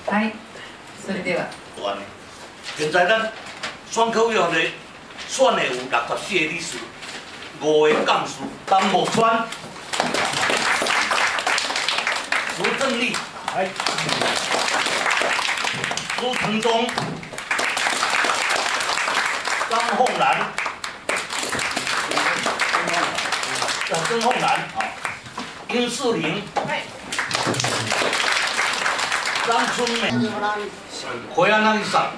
はい、それでは。 现在咱选考委员会选的有64个理事，5个干事，陈木川、苏正利、苏成忠、张凤兰、曾凤兰、殷世玲、张春美、回安那一上。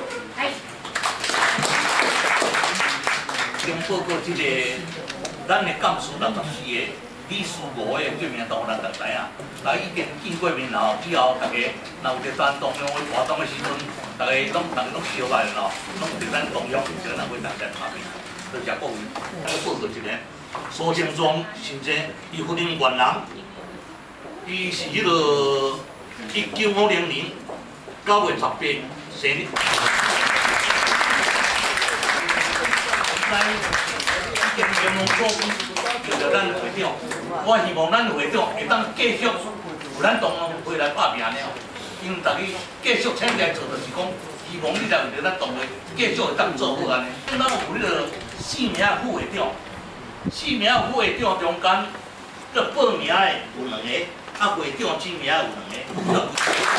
经报告这个，咱的干事64个，理事5个，对面都有咱大知影。啊，已经见过面后，以后大家若有伫咱中央的活动的时阵，大家拢小来咯，拢伫咱中央就若会当在拍面。多谢各位。报告一个，苏清庄先生，伊福林元人，伊是迄个1950年9月18日生日。咱建农所就着咱会长，我希望咱会长会当继续有咱同农会来拍拼了，因为大家继续请来做，就是讲希望你来为着咱同会继续会当做好安尼。咱有迄个4名副会长，4名副会长中间，个报名的有2个，啊会长指名有2个。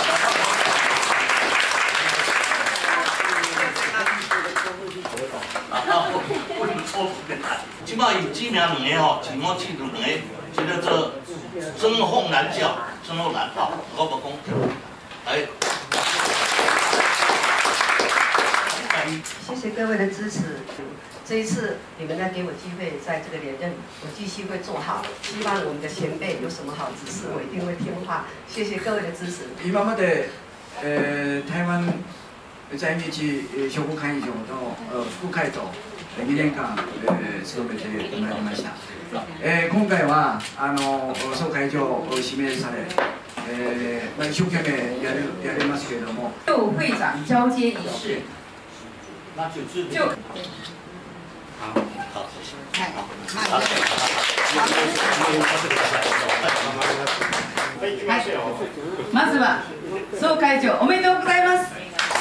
即摆伊指名2个吼，前我指2个，一个做曾凤兰教，曾凤兰吼，我无讲。来， 谢谢各位的支持。这一次你们再给我机会，在这个连任，我继续会做好。希望我们的前辈有什么好指示，我一定会听话。谢谢各位的支持。 今まで台湾在日商工会議場の副会長2年間務めてまいりました。今回は総会長指名され、一生懸命やれますけれども。 就会长交接仪式。就。 好， まずは総会長おめでとうございます。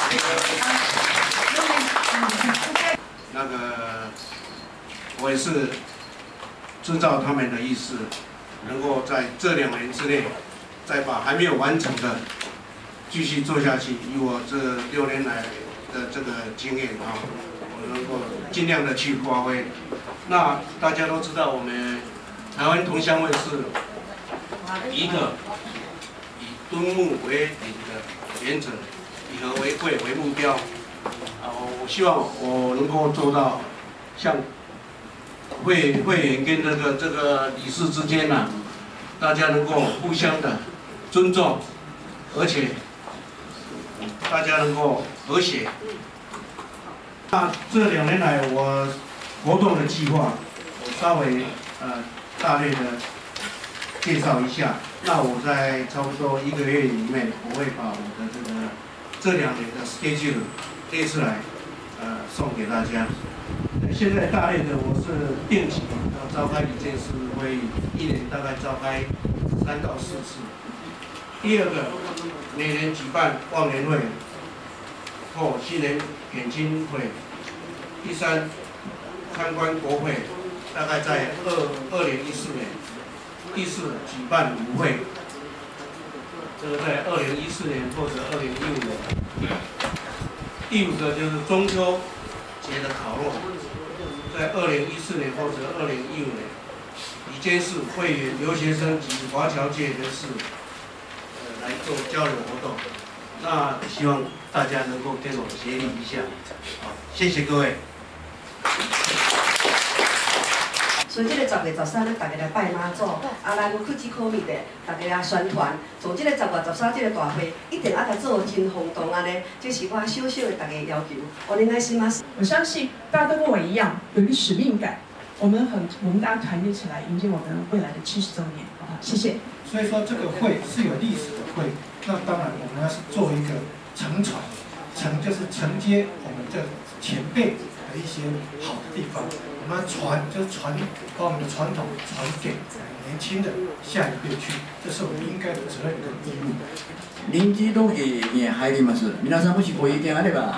那个，我也是遵照他们的意思，能够在这2年之内，再把还没有完成的继续做下去。以我这6年来的这个经验啊，我能够尽量的去发挥。那大家都知道，我们台湾同乡会是一个以敦睦为领的原则，以和为贵为目标。我希望我能够做到，像会员跟这个理事之间呢，大家能够互相的尊重，而且大家能够和谐。那这2年来我活动的计划，我稍微大略的介绍一下。那我在差不多1个月里面，我会把我的这2年的 schedule 这一次来送给大家。现在大略的我是定期要召开理监事会议，1年大概召开3到4次。第2个，每年举办忘年会或新年点睛会。第3，参观国会，大概在2014年。第4，举办舞会，这个在2014年或者2015年。第5个就是中秋节的烤肉，在2014年或者2015年。理监事、会员、留学生及华侨界人士，来做交流活动。那希望大家能够跟我协力一下。好，谢谢各位。 所以这个10月13日，大家来拜妈祖，啊，咱科技科密的，大家来宣传，从这个10月13这个大会，一定要甲做真轰动安尼，这是我小小的大家要求。お願いします。 我相信大家都跟我一样有一个使命感，我们大家团结起来，迎接我们未来的70周年，好不好？谢谢。 所以说这个会是有历史的会，那当然我们要是做一个承传，承就是承接我们这前辈的一些好的地方。我们传就是把我们的传统传给年轻。 轻的下一辈去，这是我们应该的责任跟义务。 臨時統計に入ります。皆さんもしご意見あれば、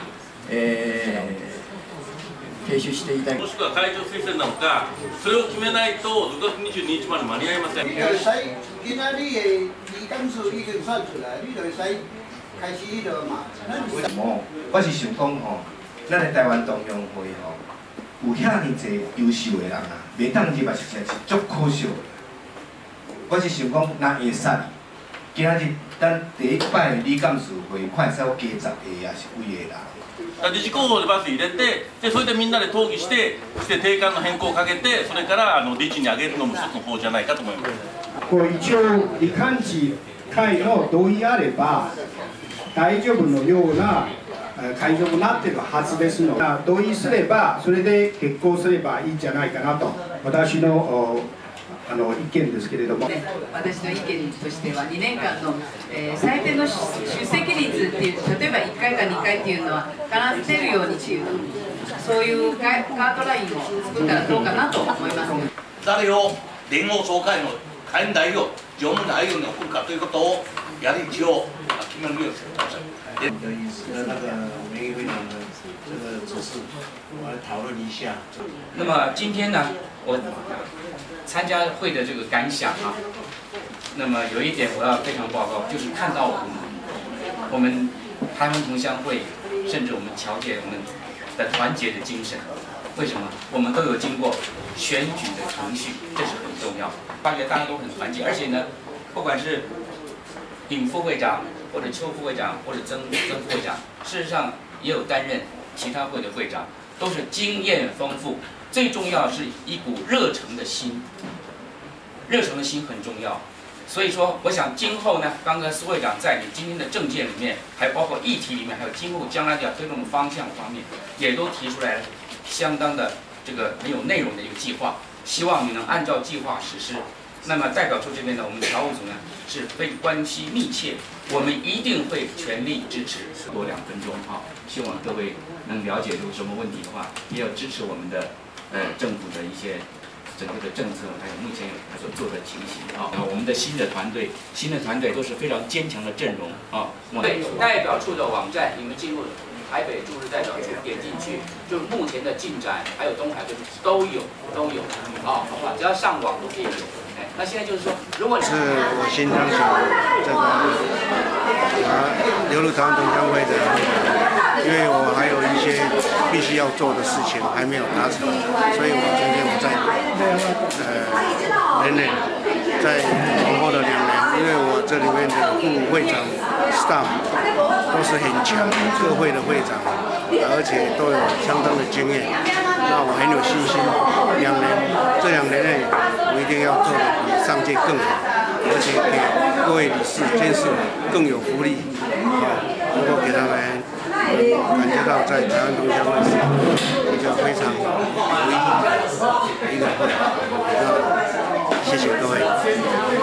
提出していただきもしくは会場推薦なのか、それを決めないと6月22日まで間に合いません。 你就使今仔你的离感数已经算出来，你就使开始迄落嘛。 我是想讲吼，咱的台湾同乡会吼，有遐尼侪优秀的人啊，袂当入来实在是足可惜的。我是想讲，若会使，今仔日咱第一摆理感事会看会使有加10个也是几个人。 理事候補でバス入れて、でそれでみんなで討議して、定款の変更をかけて、それから理事に上げるのも一つの方じゃないかと思います。 一応、理監事会の同意あれば、大丈夫のような会場になっているはずですので、同意すれば、それで決行すればいいんじゃないかなと、私の意見ですけれども。 私の意見としては2年間の、最低の出席率っていう例えば1回か2回っていうのは必ず出るようにっていうそういうガードラインを作ったらどうかなと思います。 誰を連合総会の会員代表、常務代表に送るかということをやはり一応決めるようにしてください。 的意思的那个每一会长的这个指示，我来讨论一下。 那么今天呢，我参加会的这个感想啊，那么有一点我要非常报告，就是看到我们台湾同乡会，甚至我们侨界我们的团结的精神。为什么？我们都有经过选举的程序，这是很重要。发觉大家都很团结，而且呢，不管是尹副会长或者邱副会长或者曾副会长，事实上也有担任其他会的会长，都是经验丰富。最重要是一股热诚的心，热诚的心很重要。所以说，我想今后呢，刚才苏会长在你今天的政见里面，还包括议题里面，还有今后将来要推动的方向方面，也都提出来了相当的这个很有内容的一个计划。希望你能按照计划实施。那么代表处这边呢，我们侨务组呢是非关系密切，我们一定会全力支持。多2分钟哈，希望各位能了解有什么问题的话，也要支持我们的政府的一些整个的政策，还有目前他所做的情形啊。我们的新的团队都是非常坚强的阵容啊。对，代表处的网站，你们进入台北驻日代表处点进去，就目前的进展，还有东海跟都有啊，好吧，只要上网都可以有。那现在就是说，如果是我新当选这个流入台湾同乡会的，因为我还有一些必须要做的事情还没有达成，所以我今天在在往后的2年，因为我这里面的副会长 staff 都是很强的各会的会长，而且都有相当的经验，那我很有信心，这2年内我一定要做得比上届更好，而且给各位理事、监事更有福利，能够给他们感觉到在台湾同乡会是一个非常有意义的一个会，谢谢各位。